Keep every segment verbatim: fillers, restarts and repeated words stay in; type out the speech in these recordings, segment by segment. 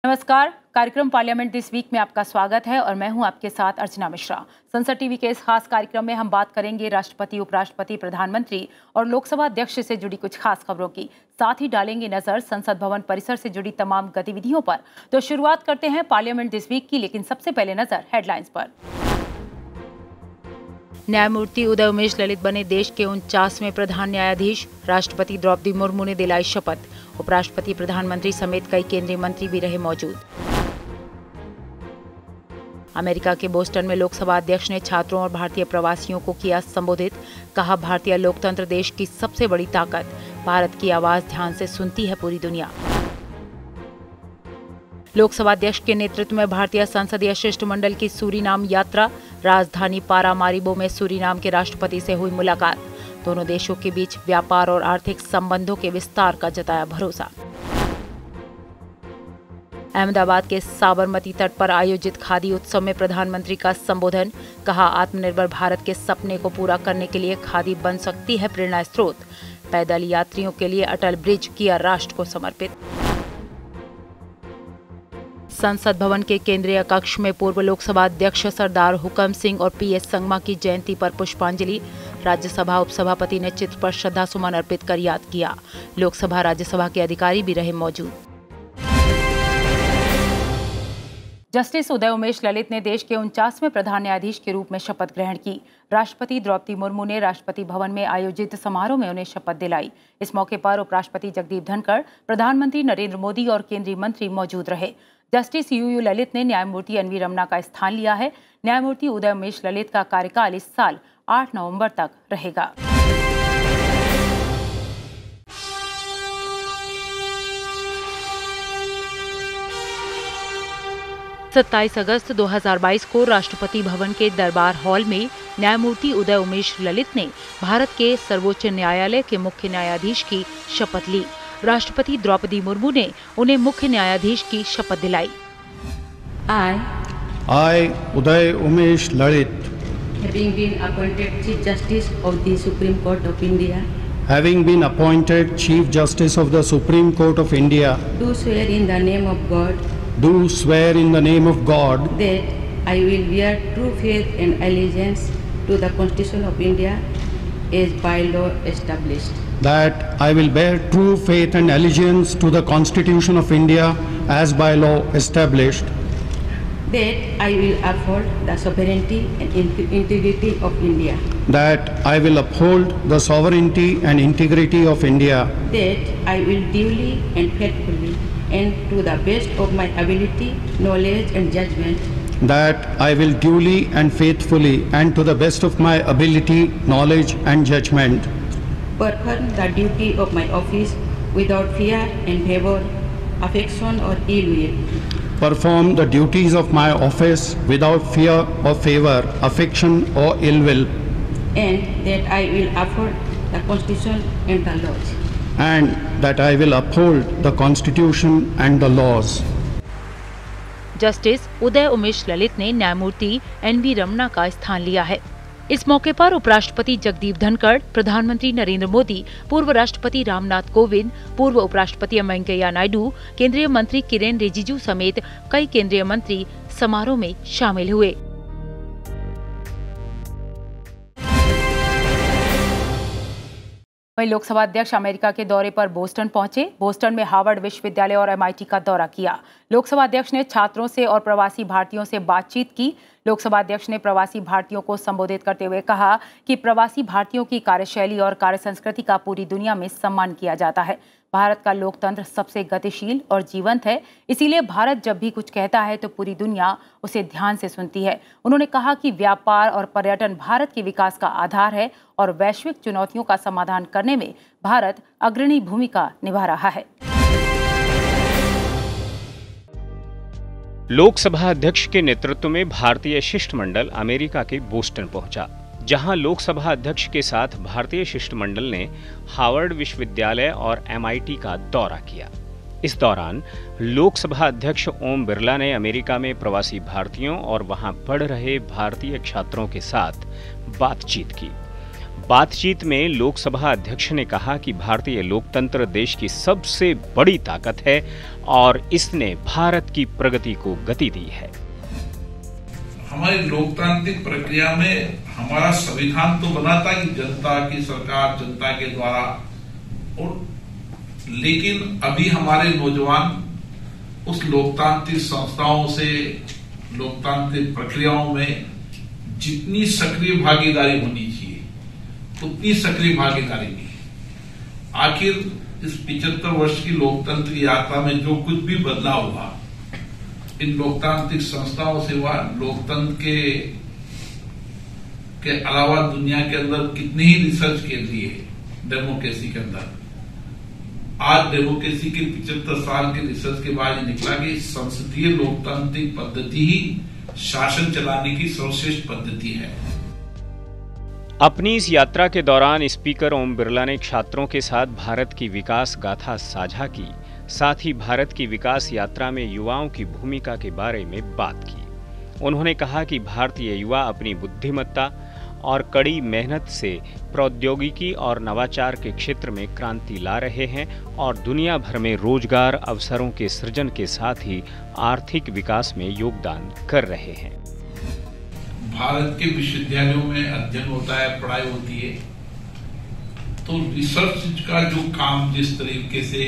नमस्कार, कार्यक्रम parliament this week में आपका स्वागत है और मैं हूं आपके साथ अर्चना मिश्रा। संसद टीवी के इस खास कार्यक्रम में हम बात करेंगे राष्ट्रपति, उपराष्ट्रपति, प्रधानमंत्री और लोकसभा अध्यक्ष से जुड़ी कुछ खास खबरों की। साथ ही डालेंगे नजर संसद भवन परिसर से जुड़ी तमाम गतिविधियों पर। तो शुरुआत करते हैं पार्लियामेंट दिस वीक की, लेकिन सबसे पहले नजर हेडलाइंस पर। न्यायमूर्ति उदय उमेश ललित बने देश के उनचासवें प्रधान न्यायाधीश। राष्ट्रपति द्रौपदी मुर्मू ने दिलाई शपथ। उपराष्ट्रपति, प्रधानमंत्री समेत कई केंद्रीय मंत्री भी रहे मौजूद। अमेरिका के बोस्टन में लोकसभा अध्यक्ष ने छात्रों और भारतीय प्रवासियों को किया संबोधित। कहा, भारतीय लोकतंत्र देश की सबसे बड़ी ताकत। भारत की आवाज ध्यान से सुनती है पूरी दुनिया। लोकसभा अध्यक्ष के नेतृत्व में भारतीय संसदीय शिष्टमंडल की सूरीनाम यात्रा। राजधानी पारामारिबो में सूरीनाम के राष्ट्रपति से हुई मुलाकात। दोनों देशों के बीच व्यापार और आर्थिक संबंधों के विस्तार का जताया भरोसा। अहमदाबाद के साबरमती तट पर आयोजित खादी उत्सव में प्रधानमंत्री का संबोधन। कहा, आत्मनिर्भर भारत के सपने को पूरा करने के लिए खादी बन सकती है प्रेरणा स्रोत। पैदल यात्रियों के लिए अटल ब्रिज किया राष्ट्र को समर्पित। संसद भवन के केंद्रीय कक्ष में पूर्व लोकसभा अध्यक्ष सरदार हुकम सिंह और पी एस संगमा की जयंती पर पुष्पांजलि। राज्यसभा उपसभापति ने चित्र पर श्रद्धा सुमन अर्पित कर याद किया। लोकसभा, राज्यसभा के अधिकारी भी रहे मौजूद। जस्टिस उदय उमेश ललित ने देश के उनचासवें प्रधान न्यायाधीश के रूप में शपथ ग्रहण की। राष्ट्रपति द्रौपदी मुर्मू ने राष्ट्रपति भवन में आयोजित समारोह में उन्हें शपथ दिलाई। इस मौके पर उपराष्ट्रपति जगदीप धनखड़, प्रधानमंत्री नरेंद्र मोदी और केंद्रीय मंत्री मौजूद रहे। जस्टिस यू यू ललित ने न्यायमूर्ति एन वी रमन्ना का स्थान लिया है। न्यायमूर्ति उदय उमेश ललित का कार्यकाल इस साल आठ नवंबर तक रहेगा। सत्ताईस अगस्त दो हज़ार बाईस को राष्ट्रपति भवन के दरबार हॉल में न्यायमूर्ति उदय उमेश ललित ने भारत के सर्वोच्च न्यायालय के मुख्य न्यायाधीश की शपथ ली। राष्ट्रपति द्रौपदी मुर्मू ने उन्हें मुख्य न्यायाधीश की शपथ दिलाई। I, I, Uday Umesh Lalit, having been appointed Chief Justice of the Supreme Court of India, having been appointed Chief Justice of the Supreme Court of India, do swear in the name of God do swear in the name of God that I will bear true faith and allegiance to the Constitution of India as by law established. that I will bear true faith and allegiance to the Constitution of India as by law established, That I will uphold the sovereignty and in- integrity of India. that I will uphold the sovereignty and integrity of India, That I will duly and faithfully and to the best of my ability, knowledge and judgment that I will duly and faithfully and to the best of my ability, knowledge and judgment perform the duty of my office without fear and favor, affection or ill will. perform the duties of my office without fear or favor, affection or ill will, And that I will uphold the Constitution and the laws. and that I will uphold the Constitution and the laws. Justice Uday Umesh Lalit ने न्यायमूर्ति N V Ramana का स्थान लिया है। इस मौके पर उपराष्ट्रपति जगदीप धनखड़, प्रधानमंत्री नरेंद्र मोदी, पूर्व राष्ट्रपति रामनाथ कोविंद, पूर्व उपराष्ट्रपति एम वेंकैया नायडू, केंद्रीय मंत्री किरेन रिजिजू समेत कई केंद्रीय मंत्री समारोह में शामिल हुए। वहीं लोकसभा अध्यक्ष अमेरिका के दौरे पर बोस्टन पहुंचे। बोस्टन में हार्वर्ड विश्वविद्यालय और एम आई टी का दौरा किया। लोकसभा अध्यक्ष ने छात्रों से और प्रवासी भारतीयों से बातचीत की। लोकसभा अध्यक्ष ने प्रवासी भारतीयों को संबोधित करते हुए कहा कि प्रवासी भारतीयों की कार्यशैली और कार्य संस्कृति का पूरी दुनिया में सम्मान किया जाता है। भारत का लोकतंत्र सबसे गतिशील और जीवंत है, इसीलिए भारत जब भी कुछ कहता है तो पूरी दुनिया उसे ध्यान से सुनती है। उन्होंने कहा कि व्यापार और पर्यटन भारत के विकास का आधार है और वैश्विक चुनौतियों का समाधान करने में भारत अग्रणी भूमिका निभा रहा है। लोकसभा अध्यक्ष के नेतृत्व में भारतीय शिष्टमंडल अमेरिका के बोस्टन पहुंचा, जहां लोकसभा अध्यक्ष के साथ भारतीय शिष्टमंडल ने हार्वर्ड विश्वविद्यालय और एम आई टी का दौरा किया। इस दौरान लोकसभा अध्यक्ष ओम बिरला ने अमेरिका में प्रवासी भारतीयों और वहां पढ़ रहे भारतीय छात्रों के साथ बातचीत की। बातचीत में लोकसभा अध्यक्ष ने कहा कि भारतीय लोकतंत्र देश की सबसे बड़ी ताकत है और इसने भारत की प्रगति को गति दी है। हमारी लोकतांत्रिक प्रक्रिया में हमारा संविधान तो बना था कि जनता की सरकार, जनता के द्वारा, और लेकिन अभी हमारे नौजवान उस लोकतांत्रिक संस्थाओं से, लोकतांत्रिक प्रक्रियाओं में जितनी सक्रिय भागीदारी होनी चाहिए उतनी सक्रिय भागीदारी नहीं है। आखिर इस पिछहत्तर वर्ष की लोकतंत्र की यात्रा में जो कुछ भी बदलाव हुआ, इन लोकतांत्रिक संस्थाओं से हुआ। लोकतंत्र के के अलावा दुनिया के अंदर कितने ही रिसर्च के लिए डेमोक्रेसी के अंदर, आज डेमोक्रेसी के पिछहत्तर साल के रिसर्च के बाद निकला कि संसदीय लोकतांत्रिक पद्धति ही शासन चलाने की सर्वश्रेष्ठ पद्धति है। अपनी इस यात्रा के दौरान स्पीकर ओम बिरला ने छात्रों के साथ भारत की विकास गाथा साझा की। साथ ही भारत की विकास यात्रा में युवाओं की भूमिका के बारे में बात की। उन्होंने कहा कि भारतीय युवा अपनी बुद्धिमत्ता और कड़ी मेहनत से प्रौद्योगिकी और नवाचार के क्षेत्र में क्रांति ला रहे हैं और दुनिया भर में रोजगार अवसरों के सृजन के साथ ही आर्थिक विकास में योगदान कर रहे हैं। भारत के विश्वविद्यालयों में अध्ययन होता है, पढ़ाई होती है, तो रिसर्च का जो काम जिस तरीके से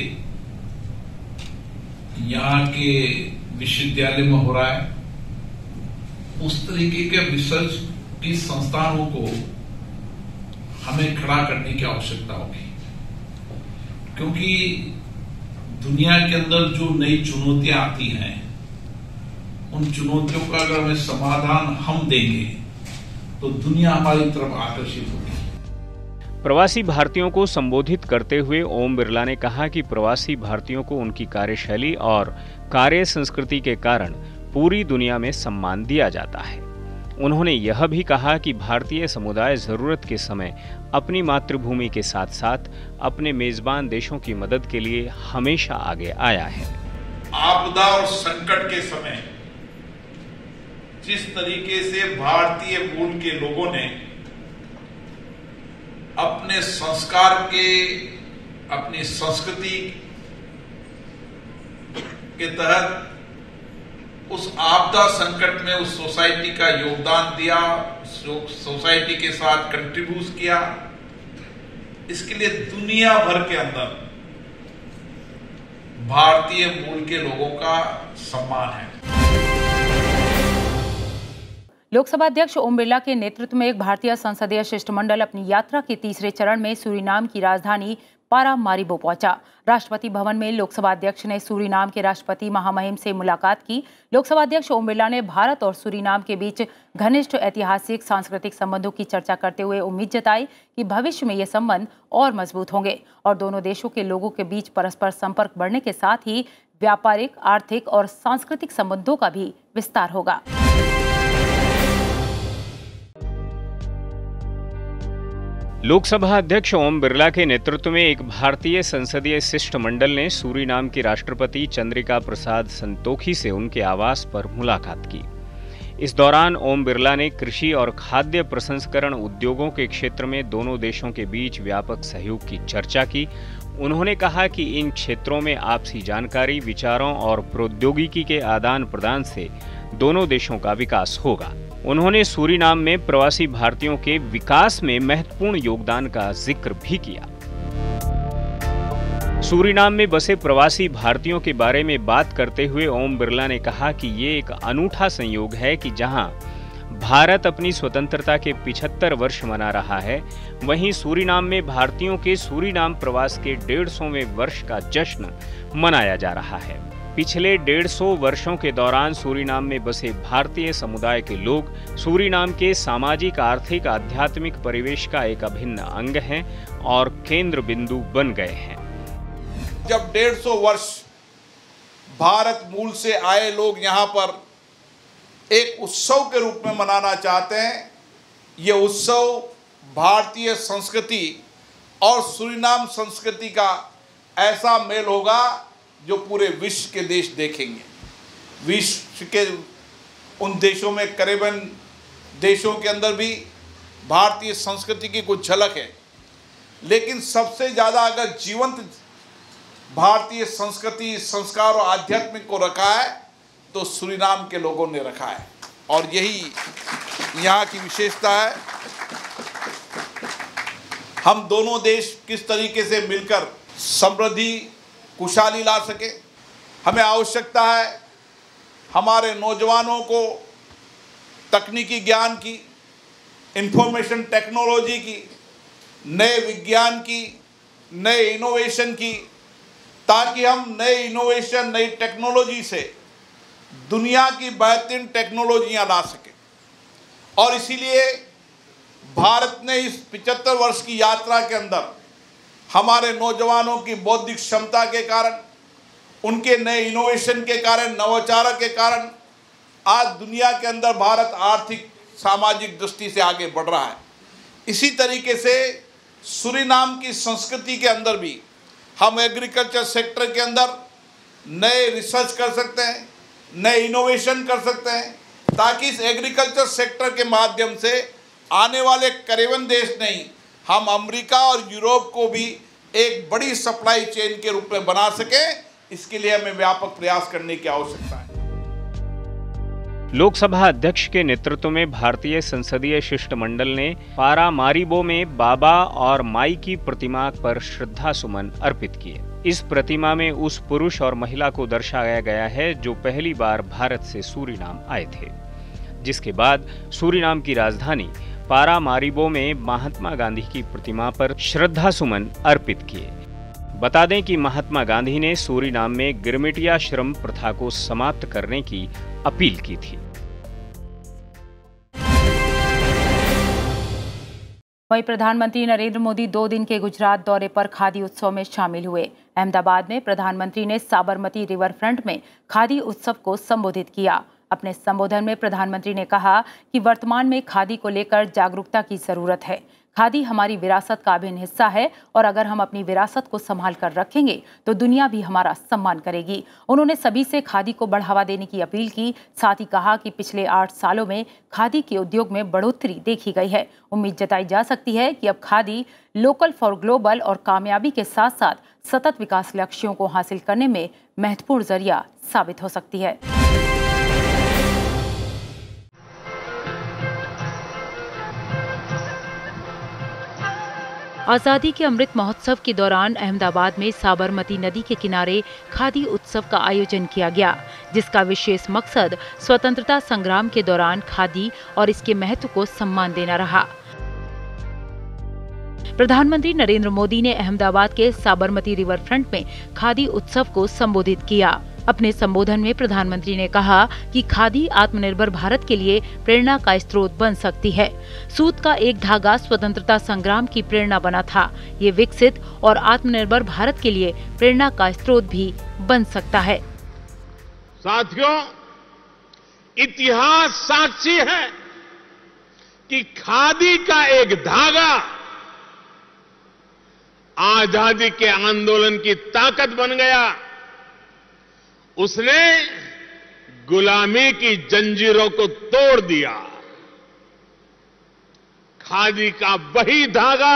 यहाँ के विश्वविद्यालय में हो रहा है, उस तरीके के रिसर्च की संस्थानों को हमें खड़ा करने की आवश्यकता होगी, क्योंकि दुनिया के अंदर जो नई चुनौतियां आती हैं, उन चुनौतियों का अगर हमें समाधान हम देंगे तो दुनिया हमारी तरफ आकर्षित होगी। प्रवासी भारतीयों को संबोधित करते हुए ओम बिरला ने कहा कि प्रवासी भारतीयों को उनकी कार्यशैली और कार्य संस्कृति के कारण पूरी दुनिया में सम्मान दिया जाता है। उन्होंने यह भी कहा कि भारतीय समुदाय जरूरत के समय अपनी मातृभूमि के साथ साथ अपने मेजबान देशों की मदद के लिए हमेशा आगे आया है। आपदा और संकट के समय जिस तरीके से भारतीय मूल के लोगों ने अपने संस्कार के, अपनी संस्कृति के तहत उस आपदा संकट में उस सोसाइटी का योगदान दिया, सोसाइटी के साथ कंट्रीब्यूट किया, इसके लिए दुनिया भर के अंदर भारतीय मूल के लोगों का सम्मान है। लोकसभा अध्यक्ष ओम बिरला के नेतृत्व में एक भारतीय संसदीय शिष्टमंडल अपनी यात्रा के तीसरे चरण में सूरीनाम की राजधानी पारामारिबो पहुंचा। राष्ट्रपति भवन में लोकसभा अध्यक्ष ने सूरीनाम के राष्ट्रपति महामहिम से मुलाकात की। लोकसभा अध्यक्ष ओम बिरला ने भारत और सूरीनाम के बीच घनिष्ठ ऐतिहासिक सांस्कृतिक संबंधों की चर्चा करते हुए उम्मीद जताई कि भविष्य में ये संबंध और मजबूत होंगे और दोनों देशों के लोगों के बीच परस्पर संपर्क बढ़ने के साथ ही व्यापारिक, आर्थिक और सांस्कृतिक संबंधों का भी विस्तार होगा। लोकसभा अध्यक्ष ओम बिरला के नेतृत्व में एक भारतीय संसदीय शिष्टमंडल ने सूरीनाम के राष्ट्रपति चंद्रिका प्रसाद संतोखी से उनके आवास पर मुलाकात की। इस दौरान ओम बिरला ने कृषि और खाद्य प्रसंस्करण उद्योगों के क्षेत्र में दोनों देशों के बीच व्यापक सहयोग की चर्चा की। उन्होंने कहा कि इन क्षेत्रों में आपसी जानकारी, विचारों और प्रौद्योगिकी के आदान प्रदान से दोनों देशों का विकास होगा। उन्होंने सूरीनाम में प्रवासी भारतीयों के विकास में महत्वपूर्ण योगदान का जिक्र भी किया। सूरीनाम में बसे प्रवासी भारतीयों के बारे में बात करते हुए ओम बिरला ने कहा कि ये एक अनूठा संयोग है कि जहां भारत अपनी स्वतंत्रता के पिछहत्तर वर्ष मना रहा है, वहीं सूरीनाम में भारतीयों के सूरीनाम प्रवास के डेढ़ सौवें वर्ष का जश्न मनाया जा रहा है। पिछले डेढ़ सौ वर्षों के दौरान सूरीनाम में बसे भारतीय समुदाय के लोग सूरीनाम के सामाजिक, आर्थिक, आध्यात्मिक परिवेश का एक अभिन्न अंग हैं और केंद्र बिंदु बन गए हैं। जब डेढ़ सौ वर्ष भारत मूल से आए लोग यहाँ पर एक उत्सव के रूप में मनाना चाहते हैं, ये उत्सव भारतीय संस्कृति और सूरीनाम संस्कृति का ऐसा मेल होगा जो पूरे विश्व के देश देखेंगे। विश्व के उन देशों में करीबन देशों के अंदर भी भारतीय संस्कृति की कुछ झलक है, लेकिन सबसे ज़्यादा अगर जीवंत भारतीय संस्कृति, संस्कार और आध्यात्मिक को रखा है तो सूरीनाम के लोगों ने रखा है, और यही यहाँ की विशेषता है। हम दोनों देश किस तरीके से मिलकर समृद्धि, खुशहाली ला सके। हमें आवश्यकता है हमारे नौजवानों को तकनीकी ज्ञान की, इंफॉर्मेशन टेक्नोलॉजी की, नए विज्ञान की, नए इनोवेशन की, ताकि हम नए इनोवेशन, नई टेक्नोलॉजी से दुनिया की बेहतरीन टेक्नोलॉजियां ला सकें। और इसीलिए भारत ने इस पचहत्तर वर्ष की यात्रा के अंदर हमारे नौजवानों की बौद्धिक क्षमता के कारण, उनके नए इनोवेशन के कारण, नवाचार के कारण आज दुनिया के अंदर भारत आर्थिक, सामाजिक दृष्टि से आगे बढ़ रहा है। इसी तरीके से सूरीनाम की संस्कृति के अंदर भी हम एग्रीकल्चर सेक्टर के अंदर नए रिसर्च कर सकते हैं, नए इनोवेशन कर सकते हैं, ताकि इस एग्रीकल्चर सेक्टर के माध्यम से आने वाले करीबन देश नहीं, हम अमेरिका और यूरोप को भी एक बड़ी सप्लाई चेन के रूप में बना सकें। इसके लिए हमें व्यापक प्रयास करने की आवश्यकता है। लोकसभा अध्यक्ष के नेतृत्व में भारतीय संसदीय शिष्टमंडल ने पारामारिबो में बाबा और माई की प्रतिमा पर श्रद्धा सुमन अर्पित किए। इस प्रतिमा में उस पुरुष और महिला को दर्शाया गया है जो पहली बार भारत से सूरीनाम आए थे, जिसके बाद सूरीनाम की राजधानी पारामारिबो में महात्मा गांधी की प्रतिमा पर श्रद्धा सुमन अर्पित किए। बता दें कि महात्मा गांधी ने सूरीनाम में गिरमिटिया श्रम प्रथा को समाप्त करने की अपील की थी। वहीं प्रधानमंत्री नरेंद्र मोदी दो दिन के गुजरात दौरे पर खादी उत्सव में शामिल हुए। अहमदाबाद में प्रधानमंत्री ने साबरमती रिवर फ्रंट में खादी उत्सव को संबोधित किया। अपने संबोधन में प्रधानमंत्री ने कहा कि वर्तमान में खादी को लेकर जागरूकता की जरूरत है। खादी हमारी विरासत का अभिन्न हिस्सा है और अगर हम अपनी विरासत को संभाल कर रखेंगे तो दुनिया भी हमारा सम्मान करेगी। उन्होंने सभी से खादी को बढ़ावा देने की अपील की। साथ ही कहा कि पिछले आठ सालों में खादी के उद्योग में बढ़ोतरी देखी गई है। उम्मीद जताई जा सकती है कि अब खादी लोकल फॉर ग्लोबल और कामयाबी के साथ साथ सतत विकास लक्ष्यों को हासिल करने में महत्वपूर्ण जरिया साबित हो सकती है। आज़ादी के अमृत महोत्सव के दौरान अहमदाबाद में साबरमती नदी के किनारे खादी उत्सव का आयोजन किया गया, जिसका विशेष मकसद स्वतंत्रता संग्राम के दौरान खादी और इसके महत्व को सम्मान देना रहा। प्रधानमंत्री नरेंद्र मोदी ने अहमदाबाद के साबरमती रिवर फ्रंट में खादी उत्सव को संबोधित किया। अपने संबोधन में प्रधानमंत्री ने कहा कि खादी आत्मनिर्भर भारत के लिए प्रेरणा का स्रोत बन सकती है। सूत का एक धागा स्वतंत्रता संग्राम की प्रेरणा बना था। ये विकसित और आत्मनिर्भर भारत के लिए प्रेरणा का स्रोत भी बन सकता है। साथियों, इतिहास साक्षी है कि खादी का एक धागा आजादी के आंदोलन की ताकत बन गया। उसने गुलामी की जंजीरों को तोड़ दिया। खादी का वही धागा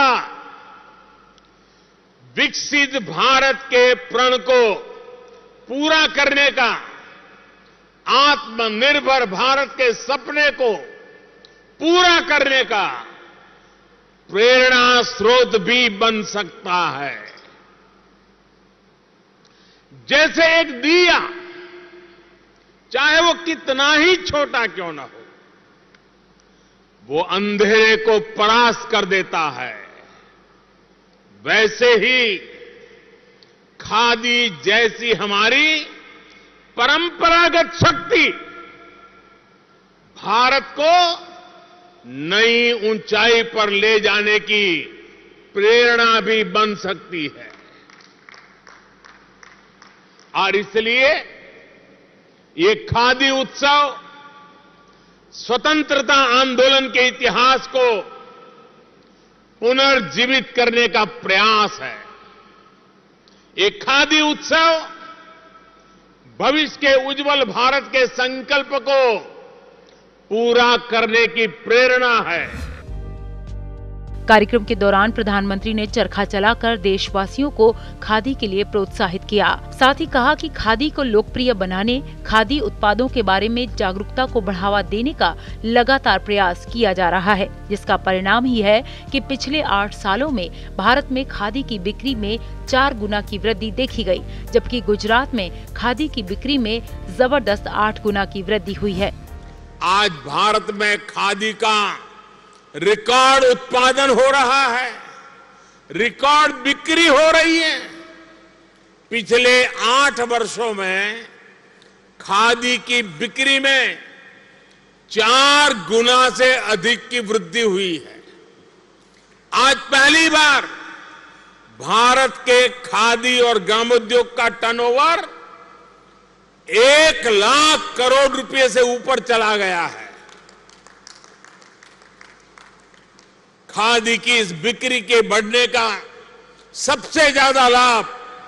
विकसित भारत के प्रण को पूरा करने का, आत्मनिर्भर भारत के सपने को पूरा करने का प्रेरणा स्रोत भी बन सकता है। जैसे एक दिया, चाहे वो कितना ही छोटा क्यों न हो, वो अंधेरे को परास्त कर देता है, वैसे ही खादी जैसी हमारी परंपरागत शक्ति भारत को नई ऊंचाई पर ले जाने की प्रेरणा भी बन सकती है। और इसलिए ये खादी उत्सव स्वतंत्रता आंदोलन के इतिहास को पुनर्जीवित करने का प्रयास है। ये खादी उत्सव भविष्य के उज्जवल भारत के संकल्प को पूरा करने की प्रेरणा है। कार्यक्रम के दौरान प्रधानमंत्री ने चरखा चलाकर देशवासियों को खादी के लिए प्रोत्साहित किया। साथ ही कहा कि खादी को लोकप्रिय बनाने, खादी उत्पादों के बारे में जागरूकता को बढ़ावा देने का लगातार प्रयास किया जा रहा है, जिसका परिणाम ही है कि पिछले आठ सालों में भारत में खादी की बिक्री में चार गुना की वृद्धि देखी गई, जबकि गुजरात में खादी की बिक्री में जबरदस्त आठ गुना की वृद्धि हुई है। आज भारत में खादी का रिकॉर्ड उत्पादन हो रहा है, रिकॉर्ड बिक्री हो रही है। पिछले आठ वर्षों में खादी की बिक्री में चार गुना से अधिक की वृद्धि हुई है। आज पहली बार भारत के खादी और ग्रामोद्योग का टर्नओवर एक लाख करोड़ रुपए से ऊपर चला गया है। खादी की इस बिक्री के बढ़ने का सबसे ज्यादा लाभ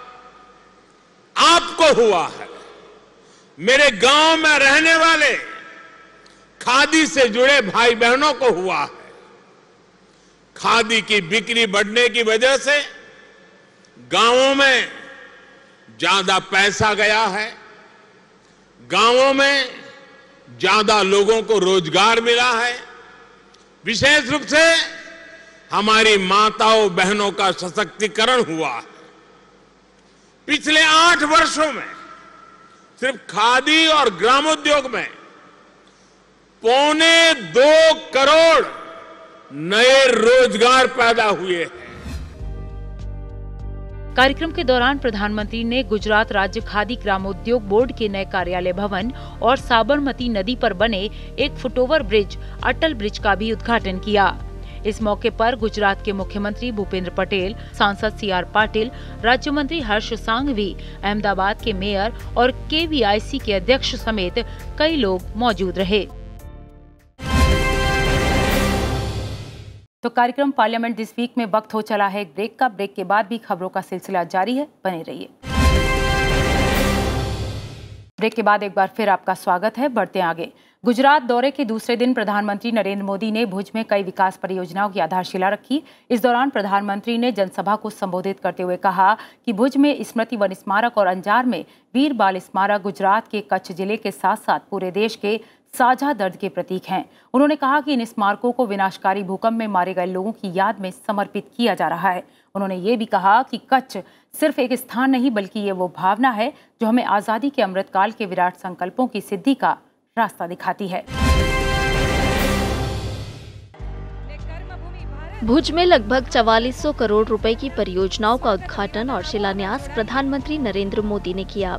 आपको हुआ है। मेरे गांव में रहने वाले खादी से जुड़े भाई बहनों को हुआ है। खादी की बिक्री बढ़ने की वजह से गांवों में ज्यादा पैसा गया है, गांवों में ज्यादा लोगों को रोजगार मिला है। विशेष रूप से हमारी माताओं बहनों का सशक्तिकरण हुआ है। पिछले आठ वर्षों में सिर्फ खादी और ग्रामोद्योग में पौने दो करोड़ नए रोजगार पैदा हुए हैं। कार्यक्रम के दौरान प्रधानमंत्री ने गुजरात राज्य खादी ग्रामोद्योग बोर्ड के नए कार्यालय भवन और साबरमती नदी पर बने एक फुटओवर ब्रिज, अटल ब्रिज का भी उद्घाटन किया। इस मौके पर गुजरात के मुख्यमंत्री भूपेंद्र पटेल, सांसद सी आर पाटिल, राज्य मंत्री हर्ष सांघवी, अहमदाबाद के मेयर और के वी आई सी के अध्यक्ष समेत कई लोग मौजूद रहे। तो कार्यक्रम पार्लियामेंट दिस वीक में वक्त हो चला है एक ब्रेक का। ब्रेक के बाद भी खबरों का सिलसिला जारी है, बने रहिए। ब्रेक के बाद एक बार फिर आपका स्वागत है। बढ़ते आगे। गुजरात दौरे के दूसरे दिन प्रधानमंत्री नरेंद्र मोदी ने भुज में कई विकास परियोजनाओं की आधारशिला रखी। इस दौरान प्रधानमंत्री ने जनसभा को संबोधित करते हुए कहा कि भुज में स्मृति वन स्मारक और अंजार में वीर बाल स्मारक गुजरात के कच्छ जिले के साथ साथ पूरे देश के साझा दर्द के प्रतीक हैं। उन्होंने कहा कि इन स्मारकों को विनाशकारी भूकंप में मारे गए लोगों की याद में समर्पित किया जा रहा है। उन्होंने ये भी कहा कि कच्छ सिर्फ एक स्थान नहीं बल्कि ये वो भावना है जो हमें आजादी के अमृतकाल के विराट संकल्पों की सिद्धि का रास्ता दिखाती है। भुज में लगभग चवालीस सौ करोड़ रुपए की परियोजनाओं का उद्घाटन और शिलान्यास प्रधानमंत्री नरेंद्र मोदी ने किया।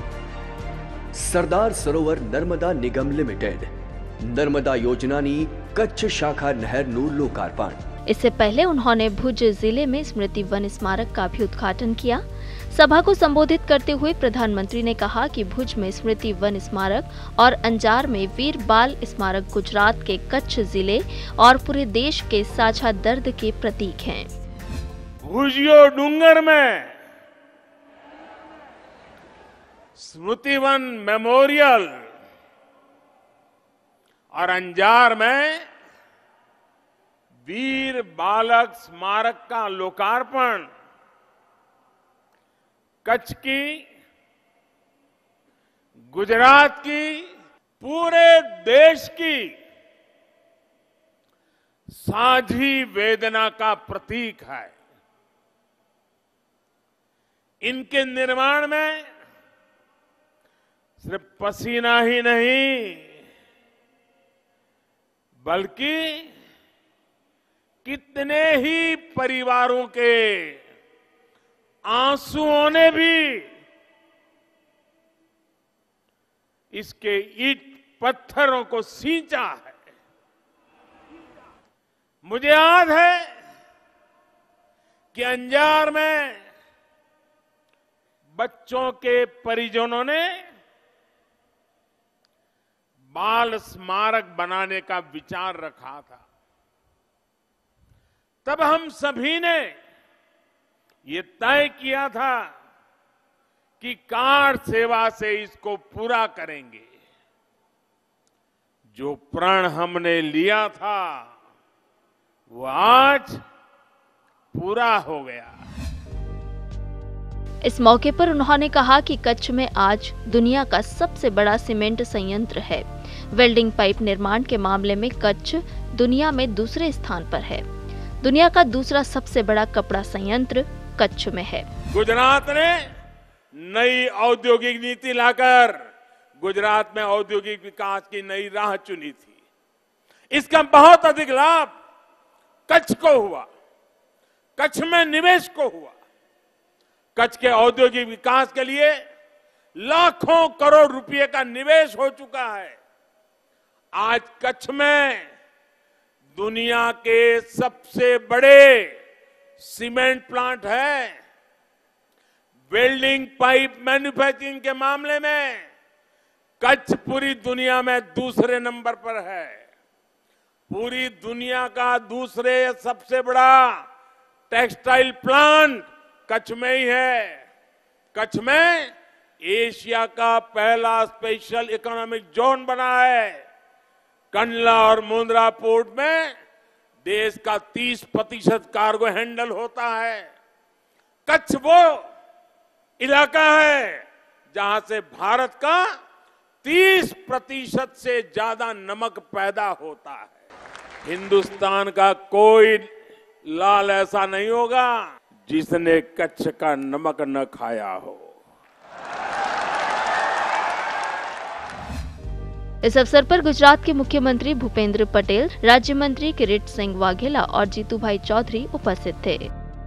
सरदार सरोवर नर्मदा निगम लिमिटेड नर्मदा योजनानी कच्छ शाखा नहरનું लोकार्पण। इससे पहले उन्होंने भुज जिले में स्मृति वन स्मारक का भी उद्घाटन किया। सभा को संबोधित करते हुए प्रधानमंत्री ने कहा कि भुज में स्मृति वन स्मारक और अंजार में वीर बाल स्मारक गुजरात के कच्छ जिले और पूरे देश के साझा दर्द के प्रतीक हैं। भुजियो डूंगर में स्मृति वन मेमोरियल और अंजार में वीर बालक स्मारक का लोकार्पण कच्छ की, गुजरात की, पूरे देश की साझी वेदना का प्रतीक है। इनके निर्माण में सिर्फ पसीना ही नहीं बल्कि कितने ही परिवारों के आंसुओं ने भी इसके ईंट पत्थरों को सींचा है। मुझे याद है कि अंजार में बच्चों के परिजनों ने बाल स्मारक बनाने का विचार रखा था। तब हम सभी ने ये तय किया था कि कार्ड सेवा से इसको पूरा करेंगे। जो प्रण हमने लिया था वो आज पूरा हो गया। इस मौके पर उन्होंने कहा कि कच्छ में आज दुनिया का सबसे बड़ा सीमेंट संयंत्र है। वेल्डिंग पाइप निर्माण के मामले में कच्छ दुनिया में दूसरे स्थान पर है। दुनिया का दूसरा सबसे बड़ा कपड़ा संयंत्र कच्छ में है। गुजरात ने नई औद्योगिक नीति लाकर गुजरात में औद्योगिक विकास की नई राह चुनी थी। इसका बहुत अधिक लाभ कच्छ को हुआ, कच्छ में निवेश को हुआ। कच्छ के औद्योगिक विकास के लिए लाखों करोड़ रुपए का निवेश हो चुका है। आज कच्छ में दुनिया के सबसे बड़े सीमेंट प्लांट है। वेल्डिंग पाइप मैन्युफैक्चरिंग के मामले में कच्छ पूरी दुनिया में दूसरे नंबर पर है। पूरी दुनिया का दूसरे सबसे बड़ा टेक्सटाइल प्लांट कच्छ में ही है। कच्छ में एशिया का पहला स्पेशल इकोनॉमिक जोन बना है। कंडला और मुंद्रा पोर्ट में देश का तीस प्रतिशत कार्गो हैंडल होता है। कच्छ वो इलाका है जहां से भारत का तीस प्रतिशत से ज्यादा नमक पैदा होता है। हिंदुस्तान का कोई लाल ऐसा नहीं होगा जिसने कच्छ का नमक न खाया हो। इस अवसर पर गुजरात के मुख्यमंत्री भूपेंद्र पटेल, राज्य मंत्री किरीट सिंह वाघेला और जीतूभाई चौधरी उपस्थित थे।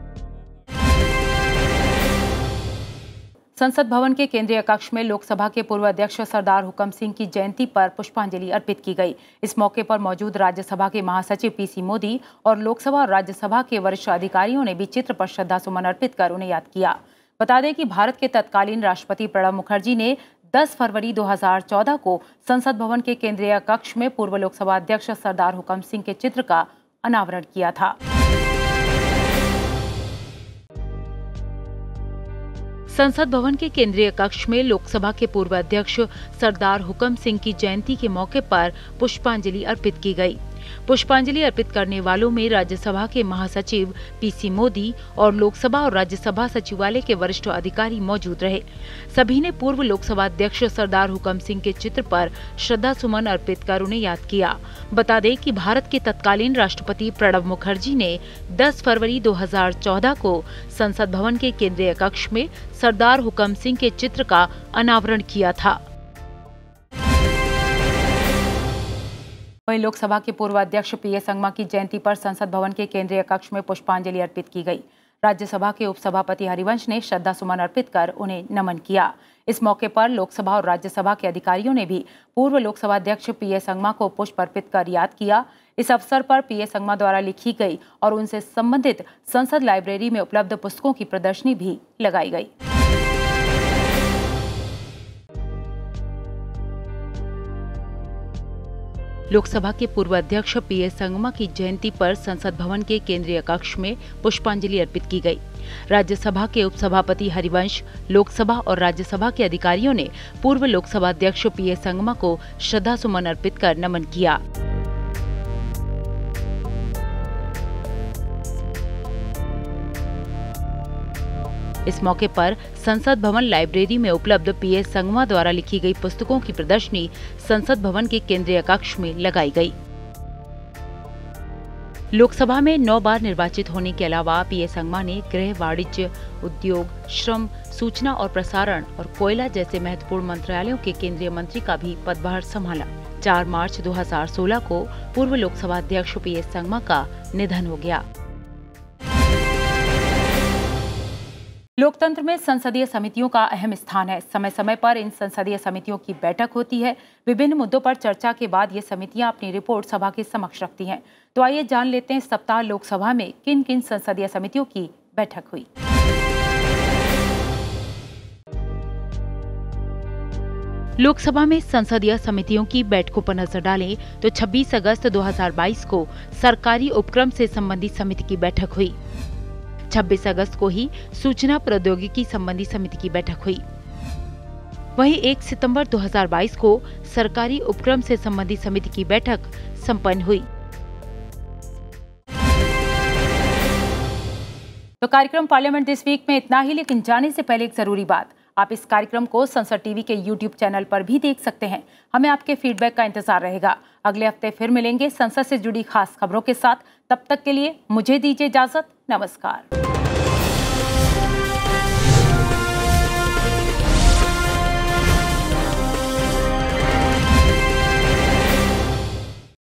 संसद भवन के केंद्रीय कक्ष में लोकसभा के पूर्व अध्यक्ष सरदार हुकम सिंह की जयंती पर पुष्पांजलि अर्पित की गई। इस मौके पर मौजूद राज्यसभा के महासचिव पीसी मोदी और लोकसभा और राज्यसभा के वरिष्ठ अधिकारियों ने भी चित्र पर श्रद्धासुमन अर्पित कर उन्हें याद किया। बता दें कि भारत के तत्कालीन राष्ट्रपति प्रणब मुखर्जी ने दस फरवरी दो हज़ार चौदह को संसद भवन के केंद्रीय कक्ष में पूर्व लोकसभा अध्यक्ष सरदार हुकम सिंह के चित्र का अनावरण किया था। संसद भवन के केंद्रीय कक्ष में लोकसभा के पूर्व अध्यक्ष सरदार हुकम सिंह की जयंती के मौके पर पुष्पांजलि अर्पित की गई। पुष्पांजलि अर्पित करने वालों में राज्यसभा के महासचिव पीसी मोदी और लोकसभा और राज्यसभा सचिवालय के वरिष्ठ अधिकारी मौजूद रहे। सभी ने पूर्व लोकसभा अध्यक्ष सरदार हुकम सिंह के चित्र पर श्रद्धा सुमन अर्पित कर उन्हें याद किया। बता दें कि भारत के तत्कालीन राष्ट्रपति प्रणब मुखर्जी ने दस फरवरी दो हज़ार चौदह को संसद भवन के केंद्रीय कक्ष में सरदार हुकम सिंह के चित्र का अनावरण किया था। वहीं लोकसभा के पूर्व अध्यक्ष पीए संगमा की जयंती पर संसद भवन के केंद्रीय कक्ष में पुष्पांजलि अर्पित की गई। राज्यसभा के उपसभापति हरिवंश ने श्रद्धा सुमन अर्पित कर उन्हें नमन किया। इस मौके पर लोकसभा और राज्यसभा के अधिकारियों ने भी पूर्व लोकसभा अध्यक्ष पीए संगमा को पुष्प अर्पित कर याद किया। इस अवसर पर पीए संगमा द्वारा लिखी गई और उनसे संबंधित संसद लाइब्रेरी में उपलब्ध पुस्तकों की प्रदर्शनी भी लगाई गई। लोकसभा के पूर्व अध्यक्ष पीए संगमा की जयंती पर संसद भवन के केंद्रीय कक्ष में पुष्पांजलि अर्पित की गई। राज्यसभा के उपसभापति हरिवंश, लोकसभा और राज्यसभा के अधिकारियों ने पूर्व लोकसभा अध्यक्ष पीए संगमा को श्रद्धा सुमन अर्पित कर नमन किया। इस मौके पर संसद भवन लाइब्रेरी में उपलब्ध पीए संगमा द्वारा लिखी गई पुस्तकों की प्रदर्शनी संसद भवन के केंद्रीय कक्ष में लगाई गई। लोकसभा में नौ बार निर्वाचित होने के अलावा पीए संगमा ने गृह, वाणिज्य, उद्योग, श्रम, सूचना और प्रसारण और कोयला जैसे महत्वपूर्ण मंत्रालयों के केंद्रीय मंत्री का भी पदभार संभाला। चार मार्च दो हज़ार सोलह को पूर्व लोकसभा अध्यक्ष पीए संगमा का निधन हो गया। लोकतंत्र में संसदीय समितियों का अहम स्थान है। समय समय पर इन संसदीय समितियों की बैठक होती है। विभिन्न मुद्दों पर चर्चा के बाद ये समितियां अपनी रिपोर्ट सभा के समक्ष रखती हैं। तो आइए जान लेते हैं इस सप्ताह लोकसभा में किन किन संसदीय समितियों की बैठक हुई। लोकसभा में संसदीय समितियों की बैठकों पर नजर डालें तो छब्बीस अगस्त दो हज़ार बाईस को सरकारी उपक्रम से संबंधित समिति की बैठक हुई। छब्बीस अगस्त को ही सूचना प्रौद्योगिकी संबंधी समिति की बैठक हुई। वहीं एक सितंबर दो हज़ार बाईस को सरकारी उपक्रम से संबंधित समिति की बैठक संपन्न हुई। तो कार्यक्रम पार्लियामेंट दिस वीक में इतना ही, लेकिन जाने से पहले एक जरूरी बात, आप इस कार्यक्रम को संसद टीवी के यूट्यूब चैनल पर भी देख सकते हैं। हमें आपके फीडबैक का इंतजार रहेगा। अगले हफ्ते फिर मिलेंगे संसद से जुड़ी खास खबरों के साथ। तब तक के लिए मुझे दीजिए इजाजत। नमस्कार।